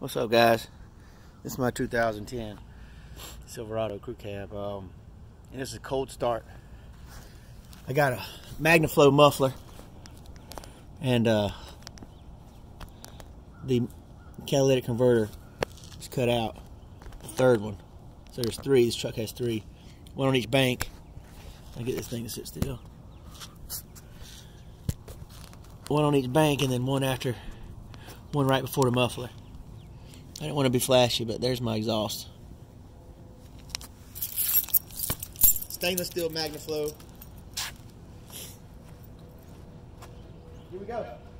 What's up, guys? This is my 2010 Silverado crew cab, and this is a cold start. I got a magnaflow muffler, and the catalytic converter is cut out, the third one. So there's three. This truck has three, one on each bank. I get this thing to sit still. One on each bank, and then one right before the muffler. I didn't want to be flashy, but there's my exhaust. Stainless steel magnaflow. Here we go.